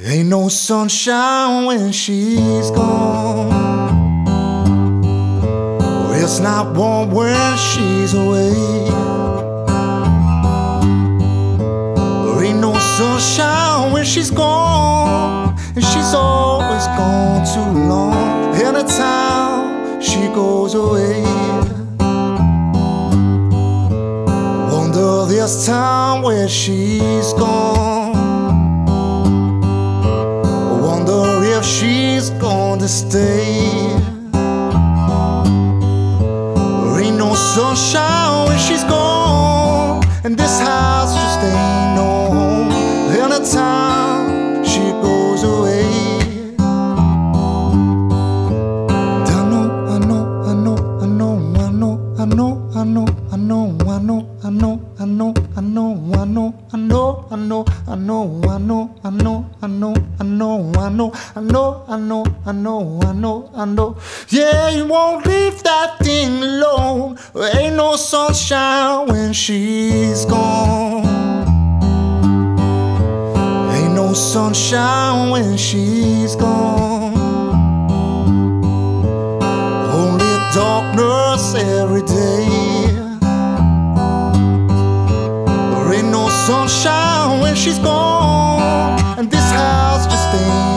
Ain't no sunshine when she's gone. It's not warm when she's away. There ain't no sunshine when she's gone, and she's always gone too long. Anytime she goes away, wonder this time where she's gone. Wonder if she's going to stay. There ain't no sunshine when she's gone, and this house just ain't no home. Anytime she goes away, I know. Yeah, you won't leave that thing alone. There ain't no sunshine when she's gone. Ain't no sunshine when she's gone. Only darkness every day. There ain't no sunshine when she's gone, and this house just ain't